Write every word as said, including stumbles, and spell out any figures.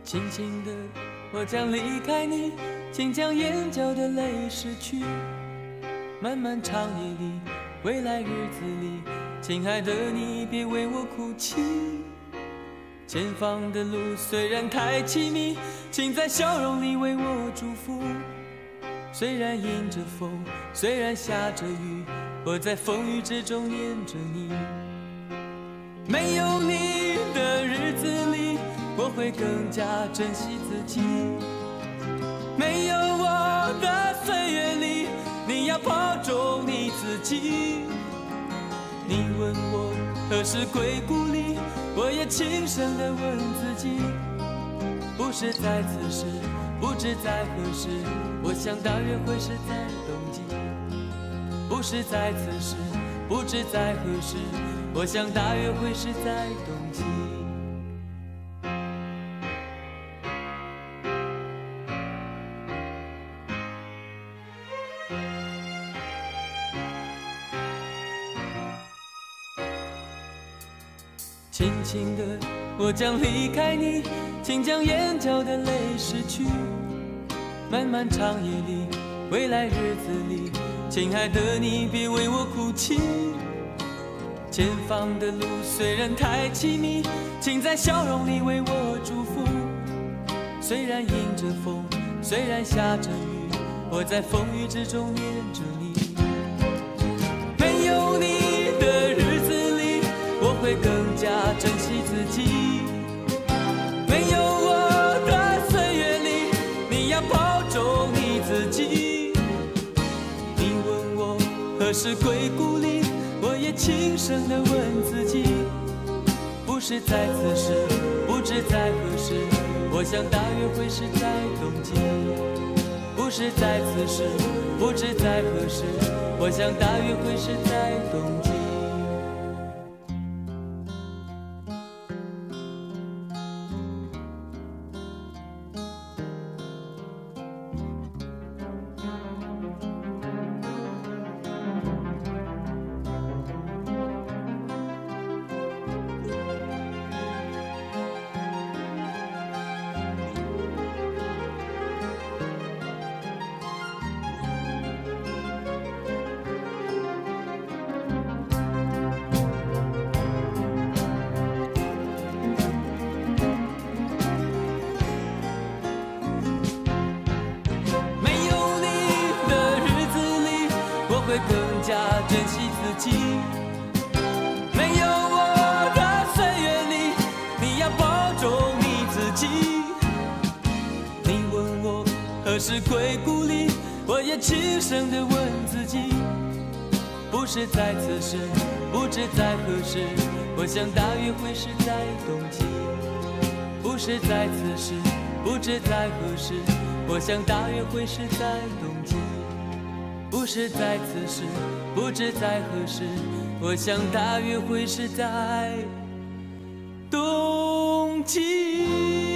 轻轻的，我将离开你，请将眼角的泪拭去。漫漫长夜里，未来日子里，亲爱的你，别为我哭泣。前方的路虽然太凄迷，请在笑容里为我祝福。虽然迎着风，虽然下着雨，我在风雨之中念着你。没有你的日子里，我会更加珍惜自己。没有我的岁月里，你要保重你自己。你问我何时归故里，我也轻声地问自己。不是在此时，不知在何时，我想大约会是在冬季。不是在此时，不知在何时，我想大约会是在冬季。轻轻的，我将离开你，请将眼角的泪拭去。漫漫长夜里，未来日子里，亲爱的你，别为我哭泣。前方的路虽然太凄迷，请在笑容里为我祝福。虽然迎着风，虽然下着雨，我在风雨之中念着你。没有你的日子里，我会更加珍惜自己。没有我的岁月里，你要保重你自己。你问我何时归故里，我也轻声地问自己。不是在此时，不知在何时，我想大约会是在冬季。不是在此时，不知在何时，我想大约会是在冬季。会更加珍惜自己。没有我的岁月里，你要保重你自己。你问我何时归故里，我也轻声地问自己。不是在此时，不知在何时，我想大约会是在冬季。不是在此时，不知在何时，我想大约会是在冬季。不是在此时，不知在何时，我想大约会是在冬季。